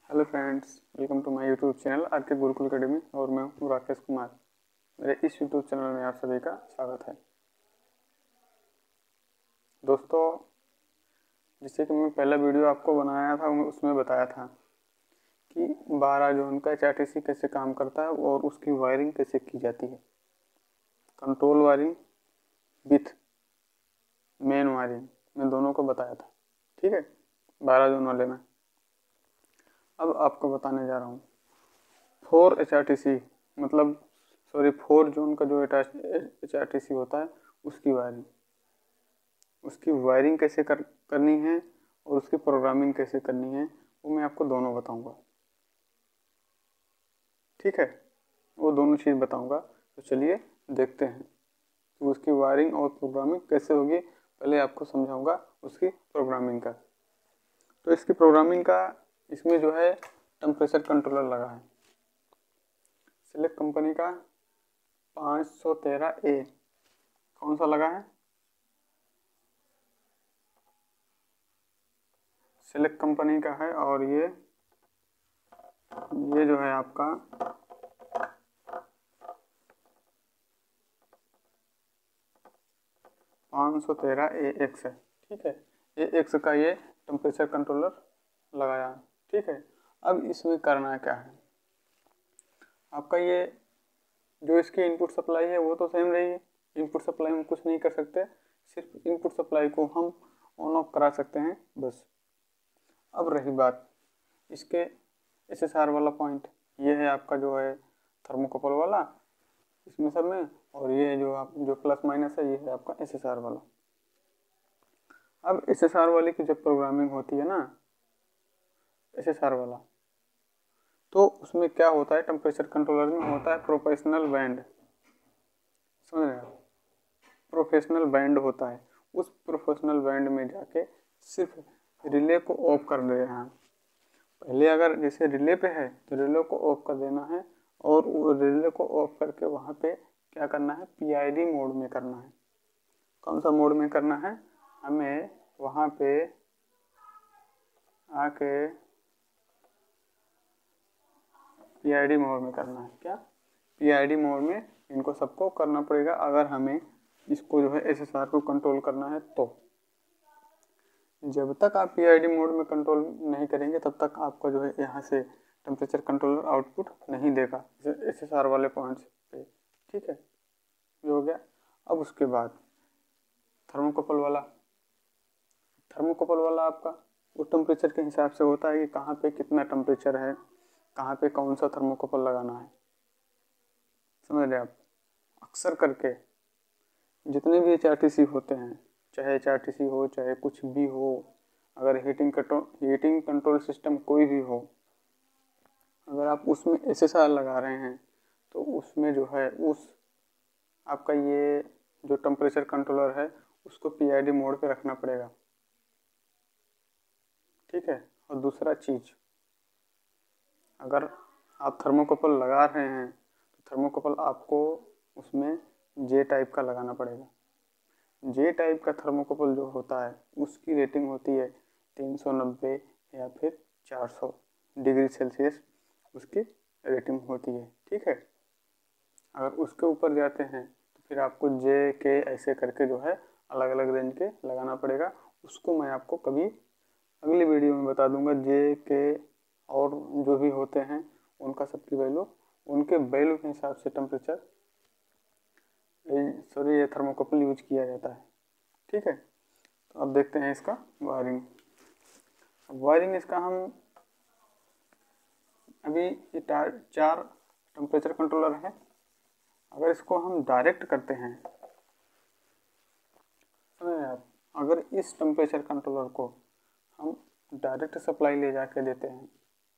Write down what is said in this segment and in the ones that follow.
Hello friends, welcome to my YouTube channel R K Gurukul academy और मैं हूँ राकेश कुमार। मेरे इस यूट्यूब चैनल में आप सभी का स्वागत है। दोस्तों, जैसे कि मैं पहला वीडियो आपको बनाया था उसमें बताया था कि 12 जोन का HRTC कैसे काम करता है और उसकी वायरिंग कैसे की जाती है। Control wiring with main wiring मैं दोनों को बताया था। ठीक है, 12 जोन वाले में। अब आपको बताने जा रहा हूँ 4 HRTC मतलब 4 जोन का जो HRTC होता है उसकी वायरिंग कैसे करनी है और उसकी प्रोग्रामिंग कैसे करनी है, वो मैं आपको दोनों बताऊंगा। ठीक है, वो दोनों चीज़ बताऊंगा। तो चलिए देखते हैं कि उसकी वायरिंग और प्रोग्रामिंग कैसे होगी। पहले आपको समझाऊंगा उसकी प्रोग्रामिंग का। तो इसकी प्रोग्रामिंग का इसमें जो है टेम्परेचर कंट्रोलर लगा है सिलेक्ट कंपनी का 513A। कौन सा लगा है? सिलेक्ट कंपनी का है। और ये जो है आपका 513AX है। ठीक है, AX का ये टेम्परेचर कंट्रोलर लगाया। ठीक है, अब इसमें करना क्या है आपका, ये जो इसकी इनपुट सप्लाई है वो तो सेम रही है। इनपुट सप्लाई में कुछ नहीं कर सकते, सिर्फ इनपुट सप्लाई को हम ऑन ऑफ करा सकते हैं बस। अब रही बात इसके SSR वाला पॉइंट, ये है आपका जो है थर्मोकपल वाला इसमें सब में, और ये जो आप जो प्लस माइनस है ये है आपका SSR वाला। अब SSR वाले की जब प्रोग्रामिंग होती है ना, SSR वाला, तो उसमें क्या होता है, टेम्परेचर कंट्रोलर में होता है प्रोफेशनल बैंड। समझ रहे आप? प्रोफेशनल बैंड होता है। उस प्रोफेशनल बैंड में जाके सिर्फ रिले को ऑफ कर दे रहे हैं। पहले अगर जैसे रिले पे है तो रिले को ऑफ कर देना है, और रिले को ऑफ करके वहाँ पे क्या करना है, PID मोड में करना है। कौन सा मोड में करना है? हमें वहाँ पे आके PID मोड में करना है। क्या? PID मोड में इनको सबको करना पड़ेगा अगर हमें इसको जो है SSR को कंट्रोल करना है। तो जब तक आप PID मोड में कंट्रोल नहीं करेंगे तब तक आपका जो है यहाँ से टेम्परेचर कंट्रोलर आउटपुट नहीं देगा SSR वाले पॉइंट्स पे। ठीक है, ये हो गया। अब उसके बाद थर्मोकपल वाला आपका वो टेम्परेचर के हिसाब से होता है कि कहाँ पे कितना टेम्परेचर है, कहाँ पे कौन सा थर्मोकपल लगाना है। समझ रहे आप? अक्सर करके जितने भी HRTC होते हैं, चाहे HRTC हो चाहे कुछ भी हो, अगर हीटिंग कंट्रोल सिस्टम कोई भी हो, अगर आप उसमें SSR लगा रहे हैं तो उसमें जो है उस आपका ये जो टेम्परेचर कंट्रोलर है उसको PID मोड पे रखना पड़ेगा। ठीक है, और दूसरा चीज़, अगर आप थर्मोकपल लगा रहे हैं तो थर्मोकपल आपको उसमें J टाइप का लगाना पड़ेगा। J टाइप का थर्मोकपल जो होता है उसकी रेटिंग होती है 390 या फिर 400 डिग्री सेल्सियस उसकी रेटिंग होती है। ठीक है, अगर उसके ऊपर जाते हैं तो फिर आपको J के ऐसे करके जो है अलग अलग रेंज के लगाना पड़ेगा। उसको मैं आपको कभी अगली वीडियो में बता दूंगा। J के और जो भी होते हैं उनका सबकी वैल्यू, उनके वैल्यू के हिसाब से टेम्परेचर ये थर्मोकपल यूज किया जाता है। ठीक है, तो अब देखते हैं इसका वायरिंग इसका हम अभी ये 4 टेम्परेचर कंट्रोलर है। अगर इसको हम डायरेक्ट करते हैं, समझे आप, अगर इस टेम्परेचर कंट्रोलर को हम डायरेक्ट सप्लाई ले जाके देते हैं,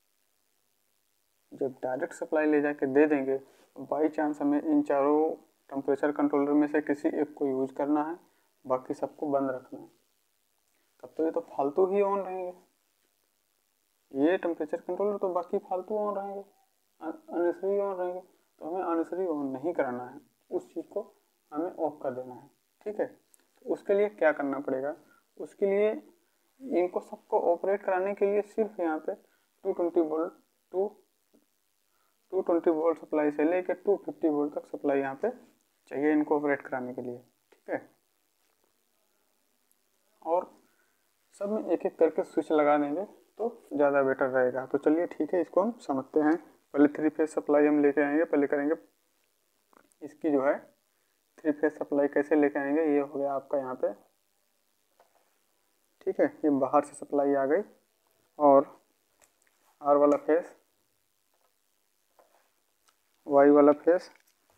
जब डायरेक्ट सप्लाई ले जाके दे देंगे तो बाई चांस हमें इन चारों टेम्परेचर कंट्रोलर में से किसी एक को यूज करना है, बाकी सबको बंद रखना है। तब तो ये तो फालतू ही ऑन रहेंगे, ये टेम्परेचर कंट्रोलर तो बाकी फालतू ऑन रहेंगे, अननेसेसरी ऑन रहेंगे। तो हमें अननेसेसरी ऑन नहीं कराना है, उस चीज़ को हमें ऑफ कर देना है। ठीक है, तो उसके लिए क्या करना पड़ेगा? उसके लिए इनको सबको ऑपरेट कराने के लिए सिर्फ यहाँ पे 220 वोल्ट 220 वोल्ट सप्लाई से लेकर 250 वोल्ट तक सप्लाई यहाँ पे चाहिए इनको ऑपरेट कराने के लिए। ठीक है, और सब में एक एक करके स्विच लगा देंगे तो ज़्यादा बेटर रहेगा। तो चलिए ठीक है, इसको हम समझते हैं। पहले 3 फेज सप्लाई हम लेके आएंगे। पहले करेंगे इसकी जो है 3 फेज सप्लाई कैसे लेके आएंगे। ये हो गया आपका यहाँ पे, ठीक है, ये बाहर से सप्लाई आ गई और आर वाला फेस, वाई वाला फेस,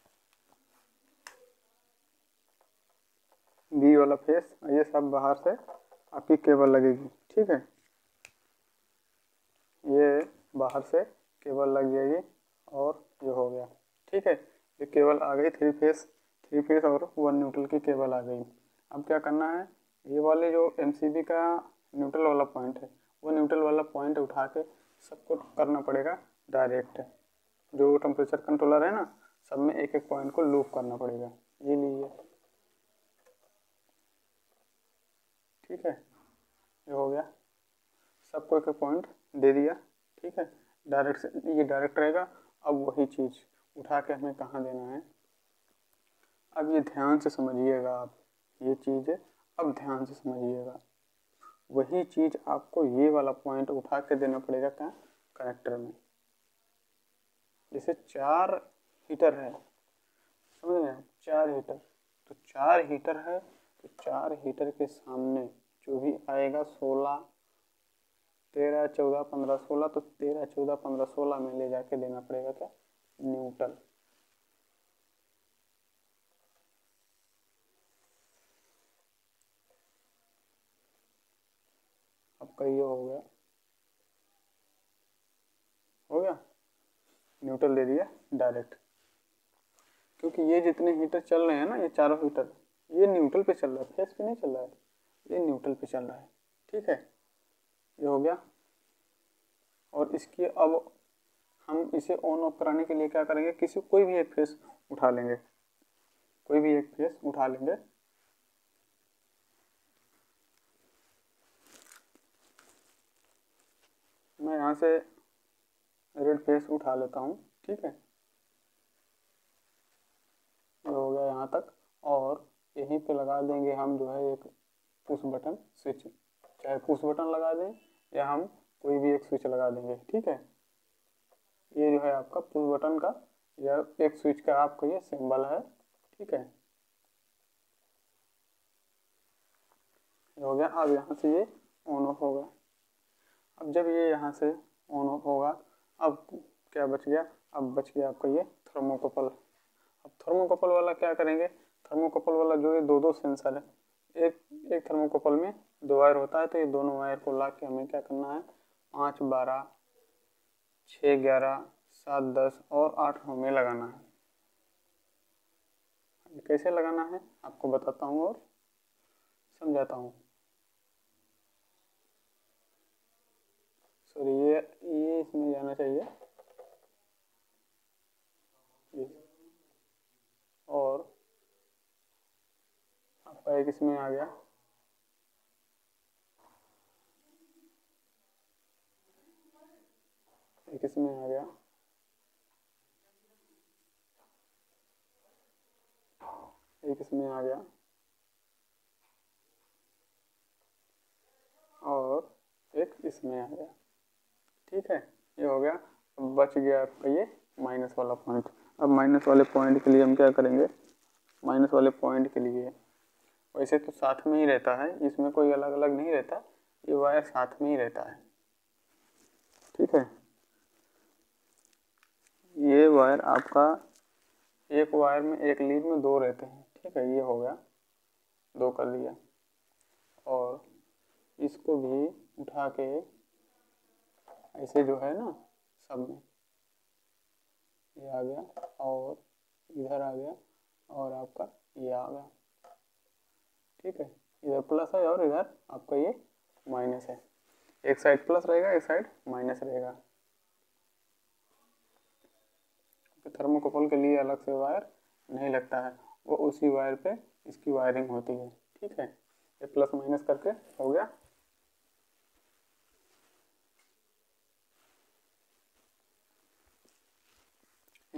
बी वाला फेस, ये सब बाहर से आपकी केबल लगेगी। ठीक है, ये बाहर से केबल लग जाएगी और ये हो गया। ठीक है, ये केबल आ गई 3 फेस और 1 न्यूट्रल की केबल आ गई। अब क्या करना है, ये वाले जो एमसीबी का न्यूट्रल वाला पॉइंट है, वो न्यूट्रल वाला पॉइंट उठा के सबको करना पड़ेगा डायरेक्ट। जो टेम्परेचर कंट्रोलर है ना, सब में एक एक पॉइंट को लूप करना पड़ेगा। ये लीजिए, ठीक है, ये हो गया, सबको एक एक पॉइंट दे दिया। ठीक है, डायरेक्ट से ये डायरेक्ट रहेगा। अब वही चीज़ उठा के हमें कहाँ देना है, अब ये ध्यान से समझिएगा आप, ये चीज़ है, अब ध्यान से समझिएगा। वही चीज़ आपको ये वाला पॉइंट उठा के देना पड़ेगा कहाँ, कनेक्टर में। जैसे 4 हीटर है, समझ रहे हैं, 4 हीटर, तो 4 हीटर है, तो 4 हीटर के सामने जो भी आएगा 16, 13, 14, 15, 16, तो 13, 14, 15, 16 में ले जाके देना पड़ेगा क्या, न्यूट्रल। आपका ये हो गया, न्यूट्रल दे दिया डायरेक्ट। क्योंकि ये जितने हीटर चल रहे हैं ना, ये चारों हीटर, ये न्यूट्रल पे चल रहा है, फेस पे नहीं चल रहा है, ये न्यूट्रल पे चल रहा है। ठीक है, ये हो गया। और इसकी अब हम इसे ऑन ऑफ कराने के लिए क्या करेंगे, कोई भी एक फेस उठा लेंगे, कोई भी एक फेस उठा लेंगे। मैं यहाँ से रेड फेस उठा लेता हूँ। ठीक है, ये हो गया यहाँ तक। और यहीं पे लगा देंगे हम जो है एक पुश बटन स्विच, चाहे पुश बटन लगा दें या हम कोई भी एक स्विच लगा देंगे। ठीक है, ये जो है आपका पुश बटन का या एक स्विच का आपका ये सिंबल है। ठीक है, ये हो गया। अब यहाँ से ये ऑन ऑफ होगा। अब जब ये यहाँ से ऑन ऑफ होगा, अब क्या बच गया, अब बच गया आपका ये थर्मोकपल। अब थर्मोकपल वाला क्या करेंगे, थर्मोकपल वाला जो ये दो सेंसर है, एक थर्मोकपल में 2 वायर होता है, तो ये दोनों वायर को ला के हमें क्या करना है, 5, 12, 6, 11, 7, 10 और 8 में लगाना है। कैसे लगाना है आपको बताता हूँ और समझाता हूँ। सॉरी, ये इसमें जाना चाहिए, और आपका एक इसमें आ गया, एक इसमें आ गया, एक इसमें आ गया, और एक इसमें आ गया। ठीक है, ये हो गया। अब बच गया आपका ये माइनस वाला पॉइंट। अब माइनस वाले पॉइंट के लिए हम क्या करेंगे, माइनस वाले पॉइंट के लिए वैसे तो साथ में ही रहता है, इसमें कोई अलग अलग नहीं रहता, ये वायर साथ में ही रहता है। ठीक है, ये वायर आपका एक वायर में, एक लीड में 2 रहते हैं। ठीक है, ये हो गया, 2 कर दिया। और इसको भी उठा के ऐसे जो है ना, सब में ये आ गया और इधर आ गया और आपका ये आ गया। ठीक है, इधर प्लस है और इधर आपका ये माइनस है। एक साइड प्लस रहेगा, एक साइड माइनस रहेगा। थर्मोकपल के लिए अलग से वायर नहीं लगता है, वो उसी वायर पे इसकी वायरिंग होती है। ठीक है, ये प्लस माइनस करके हो गया।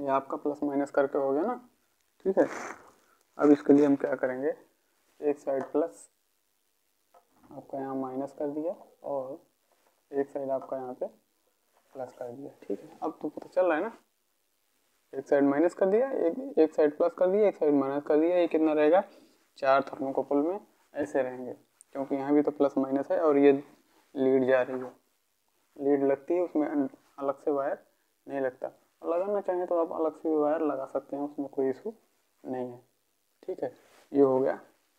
ये आपका प्लस माइनस करके हो गया ना, ठीक है। अब इसके लिए हम क्या करेंगे, एक साइड प्लस आपका यहाँ माइनस कर दिया और एक साइड आपका यहाँ पे प्लस कर दिया, ठीक है। अब तो पता चल रहा है ना, एक साइड माइनस कर दिया, एक साइड प्लस कर दिया, एक साइड माइनस कर दिया, ये कितना रहेगा, 4 थर्मोकपल में ऐसे रहेंगे, क्योंकि यहाँ भी तो प्लस माइनस है और ये लीड जा रही है, लीड लगती है उसमें, अलग से वायर नहीं लगता। लगाना चाहें तो आप अलग से भी वायर लगा सकते हैं, उसमें कोई इशू नहीं है, ठीक है। ये हो गया।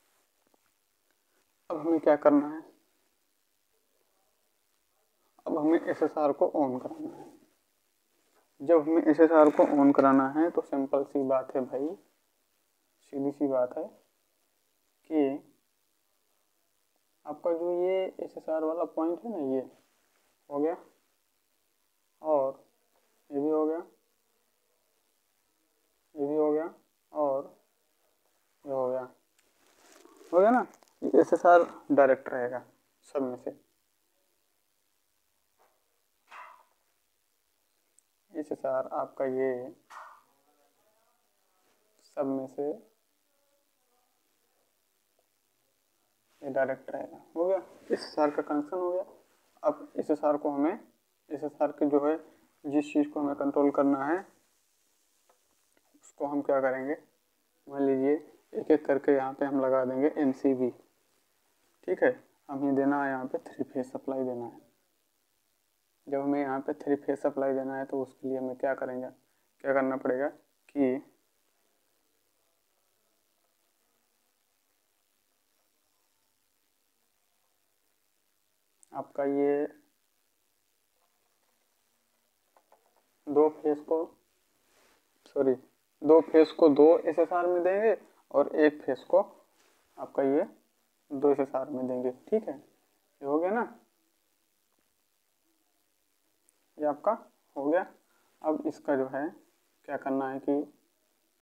अब हमें क्या करना है, अब हमें SSR को ऑन कराना है। जब हमें SSR को ऑन कराना है तो सिंपल सी बात है भाई, सीधी सी बात है कि आपका जो ये SSR वाला पॉइंट है ना, ये हो गया और ये भी हो गया, ये भी हो गया और ये हो गया, हो गया ना। ये SSR डायरेक्ट रहेगा सब में से, SSR आपका ये सब में से ये डायरेक्ट रहेगा, हो गया। SSR का कनेक्शन हो गया। अब SSR को हमें, SSR के जो है जिस चीज़ को हमें कंट्रोल करना है उसको हम क्या करेंगे, मान लीजिए एक एक करके यहाँ पे हम लगा देंगे MCB, ठीक है। हमें देना है यहाँ पे 3 फेज सप्लाई देना है। जब हमें यहाँ पे 3 फेज सप्लाई देना है तो उसके लिए हमें क्या करेंगे, क्या करना पड़ेगा कि आपका ये 2 फेज को 2 SSR में देंगे और 1 फेज को आपका ये 2 SSR में देंगे, ठीक है। ये हो गया ना, ये आपका हो गया। अब इसका जो है क्या करना है कि